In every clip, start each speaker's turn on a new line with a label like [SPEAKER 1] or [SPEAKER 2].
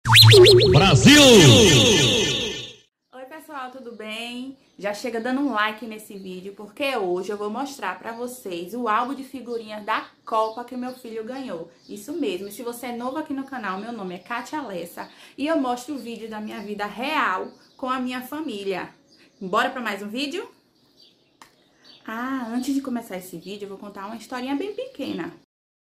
[SPEAKER 1] Brasil!
[SPEAKER 2] Oi pessoal, tudo bem? Já chega dando um like nesse vídeo, porque hoje eu vou mostrar pra vocês o álbum de figurinhas da Copa que meu filho ganhou. Isso mesmo, e se você é novo aqui no canal, meu nome é Kátia Alessa e eu mostro o vídeo da minha vida real com a minha família. Bora pra mais um vídeo? Antes de começar esse vídeo, eu vou contar uma historinha bem pequena.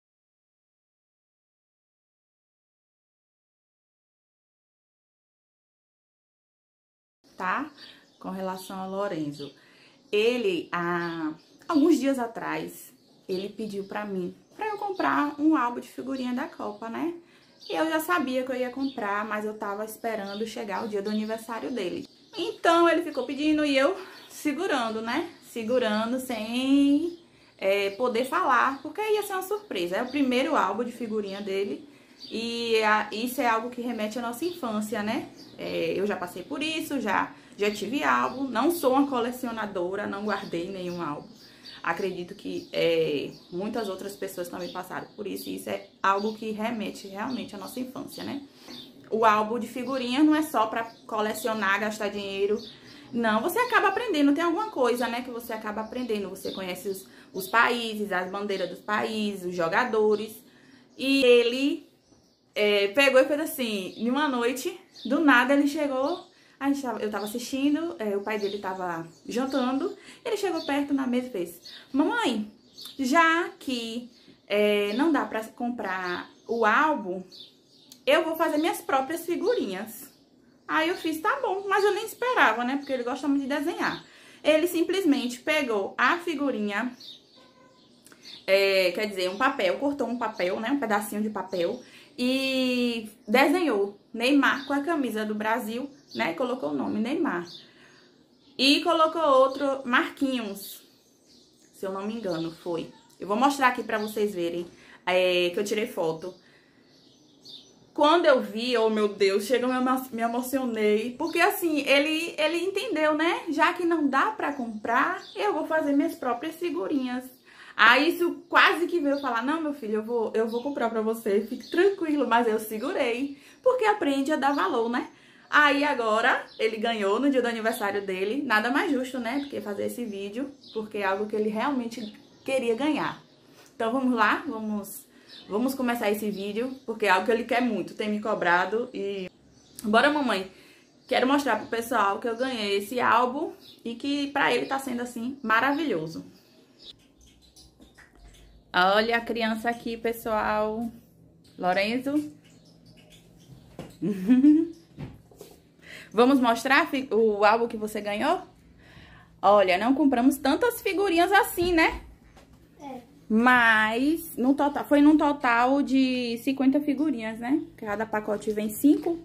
[SPEAKER 2] Tá? Com relação ao Lorenzo. Ele, há alguns dias atrás, ele pediu pra mim, pra eu comprar um álbum de figurinha da Copa, né? E eu já sabia que eu ia comprar, mas eu tava esperando chegar o dia do aniversário dele. Então, ele ficou pedindo e eu segurando, né? Segurando sem poder falar, porque ia ser uma surpresa. É o primeiro álbum de figurinha dele. E isso é algo que remete à nossa infância, né? Eu já passei por isso, já tive álbum. Não sou uma colecionadora, não guardei nenhum álbum. Acredito que muitas outras pessoas também passaram por isso. E isso é algo que remete realmente à nossa infância, né? O álbum de figurinha não é só pra colecionar, gastar dinheiro. Não, você acaba aprendendo. Tem alguma coisa, né, que você acaba aprendendo. Você conhece os países, as bandeiras dos países, os jogadores. E ele pegou e fez assim, em uma noite, do nada ele chegou, eu tava assistindo, o pai dele tava jantando, ele chegou perto na mesa e fez: mamãe, já que não dá pra comprar o álbum, eu vou fazer minhas próprias figurinhas. Aí eu fiz: tá bom, mas eu nem esperava, né, porque ele gosta muito de desenhar. Ele simplesmente pegou a figurinha, quer dizer, um papel, cortou um papel, né, um pedacinho de papel, e desenhou Neymar com a camisa do Brasil, né? Colocou o nome Neymar. E colocou outro Marquinhos, se eu não me engano, foi. Eu vou mostrar aqui pra vocês verem que eu tirei foto. Quando eu vi, oh meu Deus, chega, me emocionei. Porque assim, ele entendeu, né? Já que não dá pra comprar, eu vou fazer minhas próprias figurinhas. Aí isso quase que veio falar: não, meu filho, eu vou comprar pra você, fique tranquilo. Mas eu segurei, porque aprende a dar valor, né? Aí agora ele ganhou no dia do aniversário dele. Nada mais justo, né? Porque fazer esse vídeo, porque é algo que ele realmente queria ganhar. Então vamos lá, vamos começar esse vídeo, porque é algo que ele quer muito, tem me cobrado. E bora, mamãe. Quero mostrar pro pessoal que eu ganhei esse álbum e que pra ele tá sendo assim maravilhoso. Olha a criança aqui, pessoal. Lorenzo. Vamos mostrar o álbum que você ganhou? Olha, não compramos tantas figurinhas assim, né? Mas no total, foi num total de 50 figurinhas, né? Cada pacote vem 5.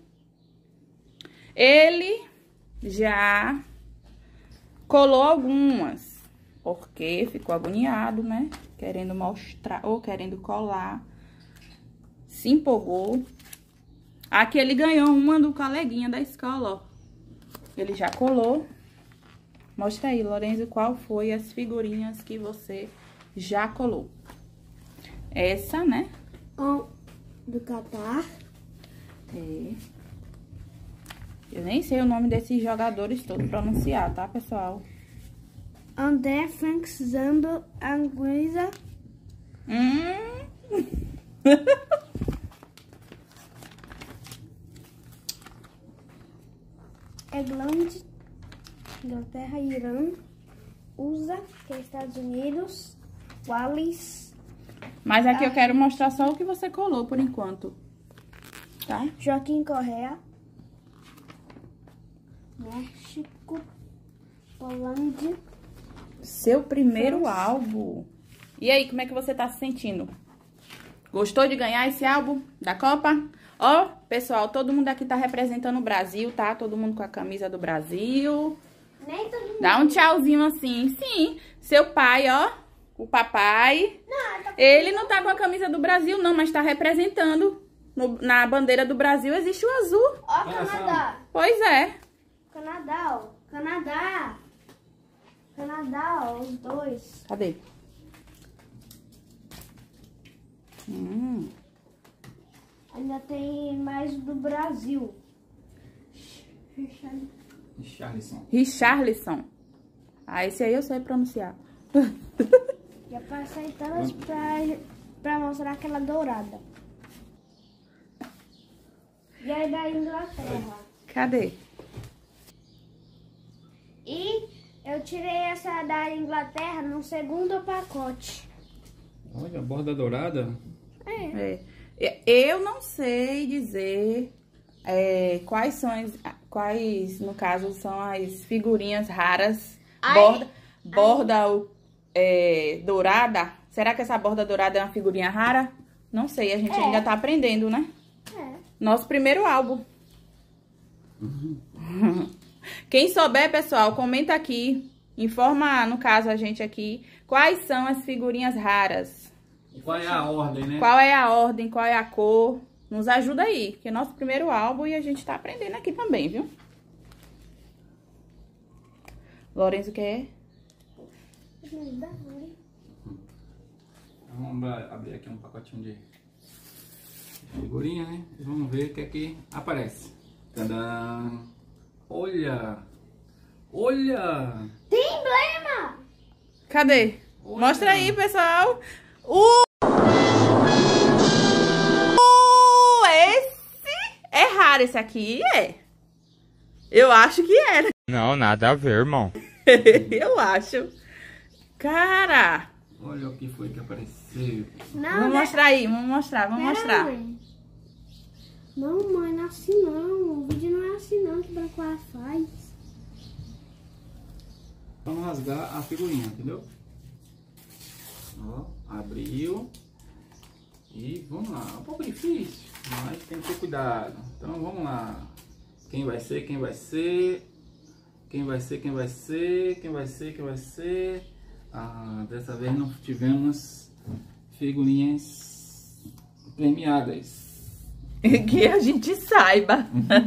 [SPEAKER 2] Ele já colou algumas, porque ficou agoniado, né? Querendo mostrar ou querendo colar. Se empolgou. Aqui ele ganhou uma do coleguinha da escola, ó. Ele já colou. Mostra aí, Lorenzo, qual foi as figurinhas que você já colou. Essa, né?
[SPEAKER 3] Do Catar.
[SPEAKER 2] Eu nem sei o nome desses jogadores todos pronunciar, tá, pessoal?
[SPEAKER 3] André, Frank, Zando, Anguissa. England, Inglaterra, Irã, USA, que é Estados Unidos, Wales.
[SPEAKER 2] Mas aqui eu quero mostrar só o que você colou por enquanto, tá?
[SPEAKER 3] Joaquim Correa, México, Holândia.
[SPEAKER 2] Seu primeiro álbum. E aí, como é que você tá se sentindo? Gostou de ganhar esse álbum da Copa? Ó, pessoal, todo mundo aqui tá representando o Brasil, tá? Todo mundo com a camisa do Brasil.
[SPEAKER 3] Nem todo mundo.
[SPEAKER 2] Dá um tchauzinho assim. Sim, seu pai, ó, o papai. Ele não tá com a camisa do Brasil, não, mas tá representando. Na bandeira do Brasil existe o azul.
[SPEAKER 3] Ó, Canadá.
[SPEAKER 2] Pois é.
[SPEAKER 3] Canadá, ó. Canadá. Canadá, ó, os dois. Ainda tem mais do Brasil.
[SPEAKER 2] Richarlison. Ah, esse aí eu sei pronunciar.
[SPEAKER 3] Já passei todas pra mostrar aquela dourada. E aí da Inglaterra.
[SPEAKER 2] Cadê?
[SPEAKER 3] E eu tirei essa da Inglaterra no segundo pacote.
[SPEAKER 1] Olha, a borda dourada.
[SPEAKER 2] É. Eu não sei dizer quais, no caso, são as figurinhas raras. Borda dourada. Será que essa borda dourada é uma figurinha rara? Não sei, a gente ainda tá aprendendo, né? Nosso primeiro álbum. Quem souber, pessoal, comenta aqui. Informa, no caso, a gente aqui, quais são as figurinhas raras.
[SPEAKER 1] Qual é a ordem, né?
[SPEAKER 2] Qual é a ordem, qual é a cor. Nos ajuda aí, que é nosso primeiro álbum e a gente tá aprendendo aqui também, viu? Lorenzo quer?
[SPEAKER 1] Vamos abrir aqui um pacotinho de figurinha, né? E vamos ver o que é que aparece. Tadã! Olha! Olha!
[SPEAKER 3] Tem emblema!
[SPEAKER 2] Cadê?
[SPEAKER 1] Olha.
[SPEAKER 2] Mostra aí, pessoal. Esse é raro, esse aqui é. Eu acho que é, né?
[SPEAKER 4] Não, nada a ver, irmão.
[SPEAKER 2] Eu acho. Cara.
[SPEAKER 1] Olha o que foi que apareceu.
[SPEAKER 3] Não,
[SPEAKER 2] Vamos mostrar aí, vamos mostrar.
[SPEAKER 3] Mãe. Não, mãe, não é assim não. O vídeo não é assim não que Branco faz.
[SPEAKER 1] Vamos rasgar a figurinha, entendeu? Ó, abriu. E vamos lá. É um pouco difícil, mas tem que ter cuidado. Então vamos lá. Quem vai ser, quem vai ser? Quem vai ser, quem vai ser? Quem vai ser, quem vai ser? Ah, dessa vez não tivemos figurinhas premiadas.
[SPEAKER 2] Que a gente saiba.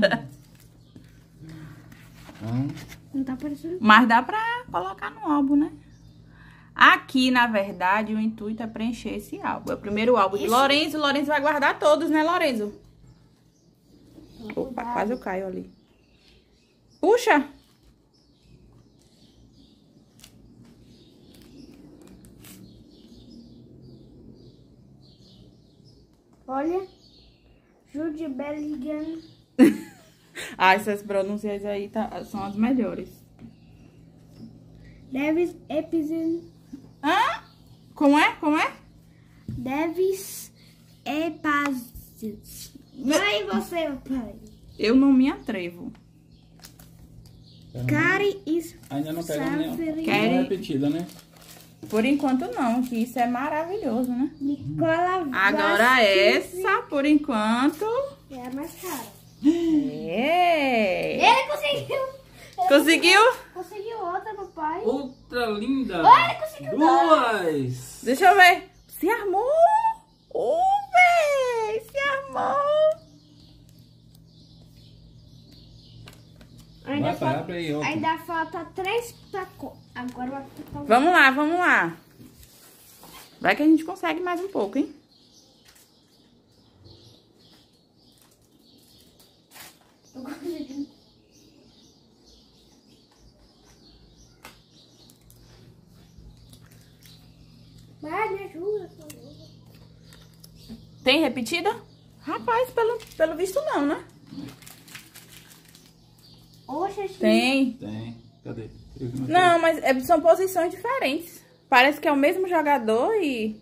[SPEAKER 3] Não tá aparecendo.
[SPEAKER 2] Mas dá pra colocar no álbum, né? Aqui, na verdade, o intuito é preencher esse álbum. É o primeiro álbum de Lorenzo. O Lorenzo vai guardar todos, né, Lorenzo? Opa, quase eu caio ali. Puxa!
[SPEAKER 3] Olha. Jude Bellingham.
[SPEAKER 2] Ah, essas pronúncias aí são as melhores.
[SPEAKER 3] Davis Epizin.
[SPEAKER 2] Hã? Como é? Como é?
[SPEAKER 3] Davis Epazis. Vai você, pai.
[SPEAKER 2] Eu não me atrevo.
[SPEAKER 3] Cari isso.
[SPEAKER 1] Ainda não pegamos nenhuma
[SPEAKER 2] Querem-
[SPEAKER 1] repetida, né?
[SPEAKER 2] Por enquanto não, que isso é maravilhoso, né?
[SPEAKER 3] Nicola
[SPEAKER 2] Agora
[SPEAKER 3] Vasquez.
[SPEAKER 2] essa, por enquanto...
[SPEAKER 3] É a mais cara.
[SPEAKER 2] É!
[SPEAKER 3] Ele conseguiu.
[SPEAKER 2] Conseguiu?
[SPEAKER 3] Conseguiu outra, papai.
[SPEAKER 1] Outra linda!
[SPEAKER 3] Olha, conseguiu
[SPEAKER 1] duas!
[SPEAKER 2] Deixa eu ver. Se armou! Véi! Se armou!
[SPEAKER 3] Ainda,
[SPEAKER 1] Vai, abre aí, outra.
[SPEAKER 3] ainda falta 3 pacotes. Agora vai ficar.
[SPEAKER 2] Vamos lá, vamos lá. Vai que a gente consegue mais um pouco, hein?
[SPEAKER 3] Eu consegui. Vai, me ajuda, por favor.
[SPEAKER 2] Tem repetida? Rapaz, pelo visto não, né?
[SPEAKER 3] Oxa,
[SPEAKER 2] Tem.
[SPEAKER 1] Tem. Cadê?
[SPEAKER 2] Não, mas são posições diferentes. Parece que é o mesmo jogador e...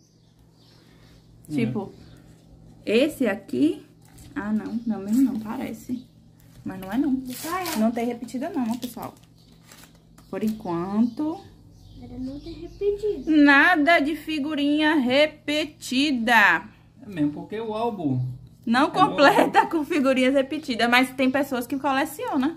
[SPEAKER 2] Tipo, esse aqui... Ah, não. Não mesmo não, parece. Mas não é não. Não tem repetida não, pessoal. Por enquanto...
[SPEAKER 3] Era não ter repetido.
[SPEAKER 2] Nada de figurinha repetida.
[SPEAKER 1] É mesmo, porque o álbum...
[SPEAKER 2] Não completa com figurinhas repetidas, mas tem pessoas que colecionam.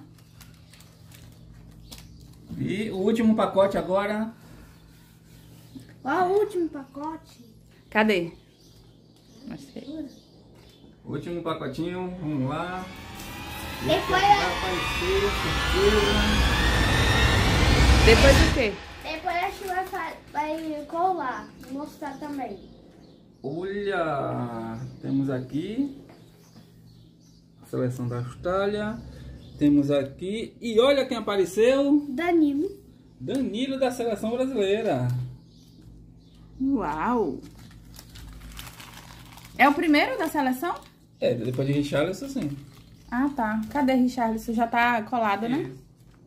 [SPEAKER 1] E o último pacote agora...
[SPEAKER 3] Qual o último pacote?
[SPEAKER 2] Cadê? Não sei.
[SPEAKER 1] O último pacotinho, vamos lá.
[SPEAKER 3] Depois,
[SPEAKER 1] Vai aparecer, surpresa.
[SPEAKER 2] Depois o quê?
[SPEAKER 3] depois a gente vai colar, mostrar também.
[SPEAKER 1] Olha, temos aqui a seleção da Austrália. Temos aqui, e olha quem apareceu.
[SPEAKER 3] Danilo.
[SPEAKER 1] Danilo da seleção brasileira.
[SPEAKER 2] Uau! É o primeiro da seleção?
[SPEAKER 1] É, depois de Richarlison, sim.
[SPEAKER 2] Ah, tá. Cadê Richarlison? Já tá colado, né?
[SPEAKER 1] Isso.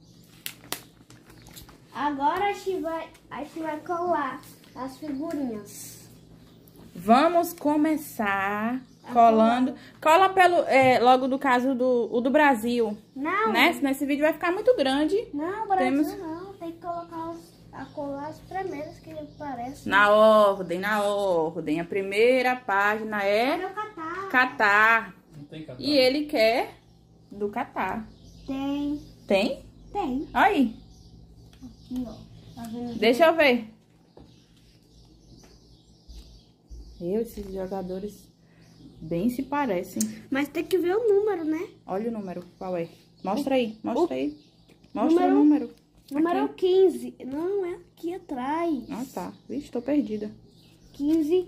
[SPEAKER 3] Agora a gente vai colar as figurinhas.
[SPEAKER 2] Vamos começar colando. Cola pelo, logo do caso do Brasil.
[SPEAKER 3] Não.
[SPEAKER 2] Né? Senão esse vídeo vai ficar muito grande.
[SPEAKER 3] Não, Brasil
[SPEAKER 2] Temos-
[SPEAKER 3] não. Tem que colocar colar as primeiras que aparecem.
[SPEAKER 2] Na ordem, na ordem. A primeira página é
[SPEAKER 3] Meu Catar.
[SPEAKER 2] Catar.
[SPEAKER 1] Não tem catálogo.
[SPEAKER 2] E ele quer do Catar.
[SPEAKER 3] Tem.
[SPEAKER 2] Tem?
[SPEAKER 3] Tem.
[SPEAKER 2] Aí.
[SPEAKER 3] Aqui, ó. Tá vendo?
[SPEAKER 2] Deixa eu ver. Esses jogadores bem se parecem.
[SPEAKER 3] Mas tem que ver o número, né?
[SPEAKER 2] Olha o número, qual é? Mostra aí, mostra aí. Mostra
[SPEAKER 3] número-
[SPEAKER 2] o número.
[SPEAKER 3] Número
[SPEAKER 2] Aqui.
[SPEAKER 3] 15. Não, é aqui atrás.
[SPEAKER 2] Ah, tá. Vixe, tô perdida.
[SPEAKER 3] 15.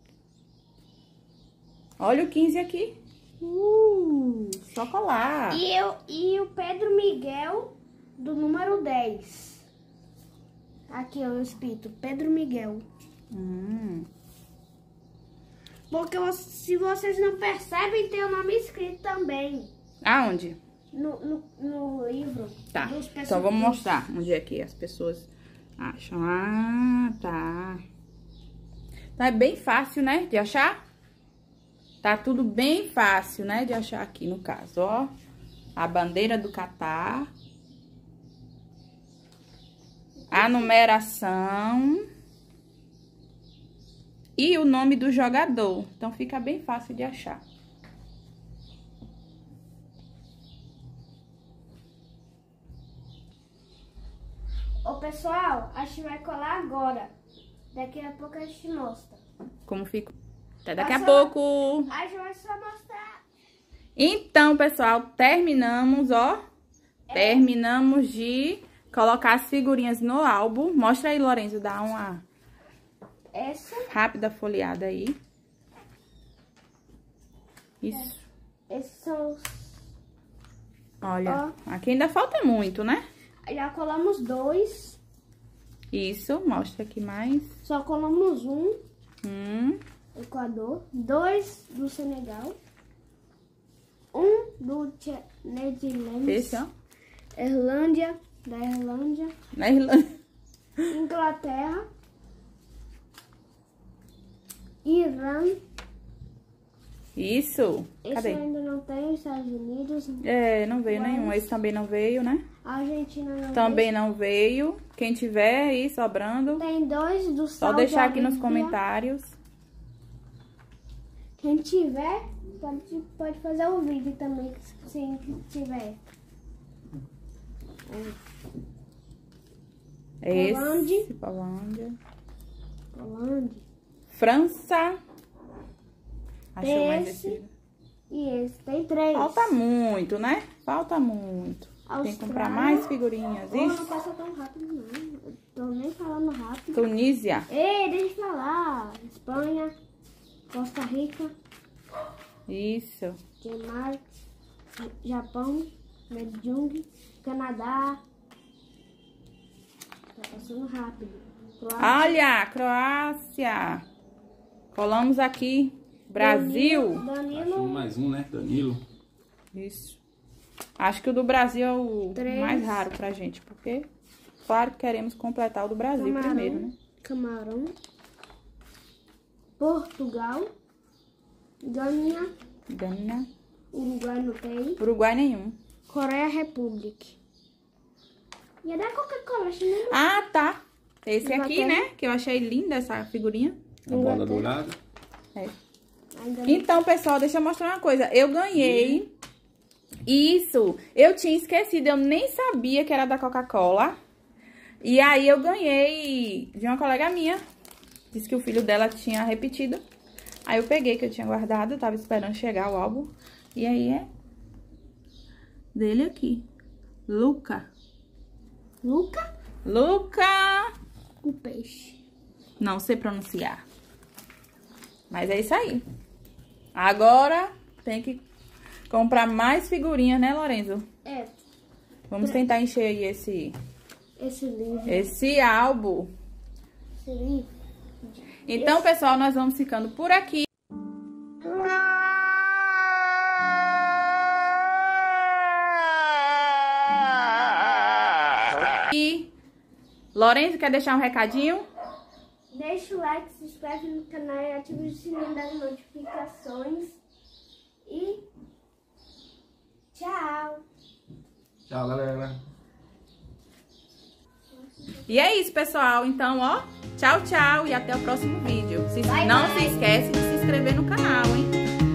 [SPEAKER 2] Olha o 15 aqui. Só colar.
[SPEAKER 3] E o Pedro Miguel do número 10. Aqui, ó, eu escrito Pedro Miguel. Porque se vocês não percebem, tem o nome escrito também
[SPEAKER 2] Aonde?
[SPEAKER 3] no livro.
[SPEAKER 2] Tá.
[SPEAKER 3] dos
[SPEAKER 2] Então vamos mostrar onde é que as pessoas acham. Ah, tá. Tá bem fácil, né, de achar? Tá tudo bem fácil, né, de achar aqui no caso, ó. A bandeira do Catar. A numeração. E o nome do jogador. Então fica bem fácil de achar.
[SPEAKER 3] Ô, pessoal, a gente vai colar agora. Daqui a pouco a gente mostra.
[SPEAKER 2] Como fica? Até daqui a
[SPEAKER 3] Passa-
[SPEAKER 2] pouco.
[SPEAKER 3] A gente vai só mostrar.
[SPEAKER 2] Então, pessoal, terminamos, ó. Terminamos de colocar as figurinhas no álbum. Mostra aí, Lorenzo, dá uma
[SPEAKER 3] Essa.
[SPEAKER 2] rápida folheada aí. Isso.
[SPEAKER 3] Esses são os...
[SPEAKER 2] Olha, aqui ainda falta muito, né?
[SPEAKER 3] Já colamos 2.
[SPEAKER 2] Isso, mostra aqui mais.
[SPEAKER 3] Só colamos 1. Equador. 2 do Senegal. 1 do Netherlands.
[SPEAKER 2] Esse, ó.
[SPEAKER 3] Irlândia. Da Irlândia.
[SPEAKER 2] Na Irlanda.
[SPEAKER 3] Inglaterra. Irã.
[SPEAKER 2] Isso.
[SPEAKER 3] Esse
[SPEAKER 2] Cadê?
[SPEAKER 3] ainda não tem. Estados Unidos.
[SPEAKER 2] É, não veio
[SPEAKER 3] Mas-
[SPEAKER 2] nenhum. Esse também não veio, né?
[SPEAKER 3] Argentina não
[SPEAKER 2] Também não veio. Quem tiver aí sobrando,
[SPEAKER 3] tem. 2 do
[SPEAKER 2] só
[SPEAKER 3] Saudi
[SPEAKER 2] deixar aqui nos
[SPEAKER 3] Arábia.
[SPEAKER 2] comentários.
[SPEAKER 3] Quem tiver, pode fazer o vídeo também, se tiver.
[SPEAKER 2] Esse, Polândia.
[SPEAKER 3] Holanda.
[SPEAKER 2] França. Achou mais
[SPEAKER 3] Esse.
[SPEAKER 2] esse?
[SPEAKER 3] E esse tem 3.
[SPEAKER 2] Falta muito, né? Falta muito. Tem que comprar
[SPEAKER 3] Austrália.
[SPEAKER 2] mais figurinhas.
[SPEAKER 3] Oh, não
[SPEAKER 2] Isso.
[SPEAKER 3] passa tão rápido, não. Eu tô nem falando rápido.
[SPEAKER 2] Tunísia.
[SPEAKER 3] Ei, deixa eu falar. Espanha, Costa Rica,
[SPEAKER 2] Isso.
[SPEAKER 3] Dinamarca, Japão, Medjung, Canadá. Tá passando rápido. Croácia,
[SPEAKER 2] Olha, Croácia. Colamos aqui. Brasil.
[SPEAKER 3] Danilo,
[SPEAKER 1] Mais um, né? Danilo.
[SPEAKER 2] Isso. Acho que o do Brasil é o
[SPEAKER 3] 3.
[SPEAKER 2] mais raro pra gente, porque, claro, que queremos completar o do Brasil
[SPEAKER 3] Camarão,
[SPEAKER 2] primeiro, né?
[SPEAKER 3] Camarão, Portugal, Gânia,
[SPEAKER 2] Gana.
[SPEAKER 3] Uruguai não tem,
[SPEAKER 2] Uruguai nenhum.
[SPEAKER 3] Coreia Republic. E é da Coca-Cola, acho que não.
[SPEAKER 2] Ah, tá. Esse aqui,
[SPEAKER 3] Inglaterra.
[SPEAKER 2] né? Que eu achei linda essa figurinha.
[SPEAKER 1] A bola dourada.
[SPEAKER 2] É.
[SPEAKER 3] Ainda não.
[SPEAKER 2] Então, pessoal, deixa eu mostrar uma coisa. Eu ganhei. Isso. Eu tinha esquecido. Eu nem sabia que era da Coca-Cola. E aí, eu ganhei de uma colega minha. Disse que o filho dela tinha repetido. Aí, eu peguei, que eu tinha guardado. Tava esperando chegar o álbum. E aí, é dele aqui. Luca.
[SPEAKER 3] Luca,
[SPEAKER 2] Luca.
[SPEAKER 3] o peixe.
[SPEAKER 2] Não sei pronunciar. Mas é isso aí. Agora tem que comprar mais figurinhas, né, Lorenzo?
[SPEAKER 3] É.
[SPEAKER 2] Vamos tentar encher aí esse
[SPEAKER 3] livro.
[SPEAKER 2] Esse álbum.
[SPEAKER 3] Esse livro.
[SPEAKER 2] Então, pessoal, nós vamos ficando por aqui. E Lorenzo, quer deixar um recadinho?
[SPEAKER 3] Deixa o like, se inscreve no canal e ativa o sininho das notificações. E tchau!
[SPEAKER 1] Tchau, galera.
[SPEAKER 2] E é isso, pessoal. Então, ó, tchau, tchau e até o próximo vídeo. Não se esquece de se inscrever no canal, hein?